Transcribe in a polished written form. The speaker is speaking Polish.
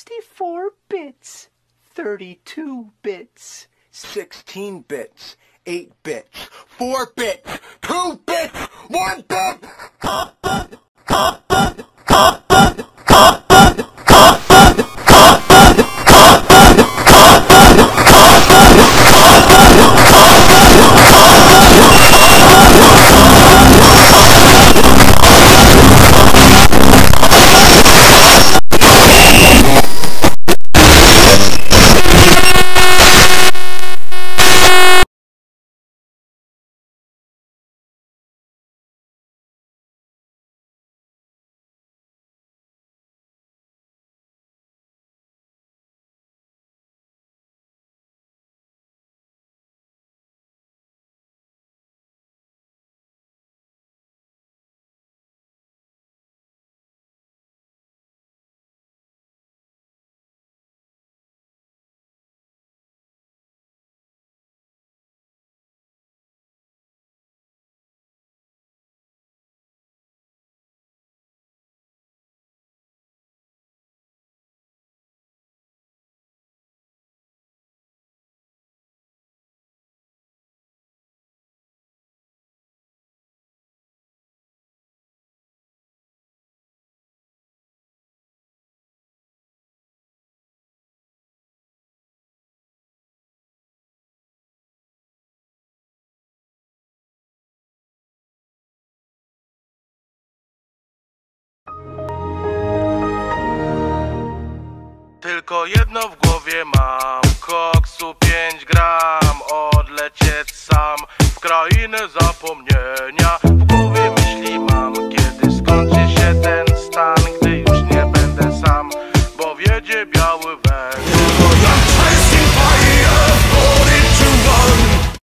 64 bits, 32 bits, 16 bits, 8 bits, 4 bits, 2 bits, 1 bit! Tylko jedno w głowie mam, koksu 5 gram, odlecieć sam w krainę zapomnienia. W głowie myśli mam, kiedy skończy się ten stan, gdy już nie będę sam, bo wiedzie biały węż.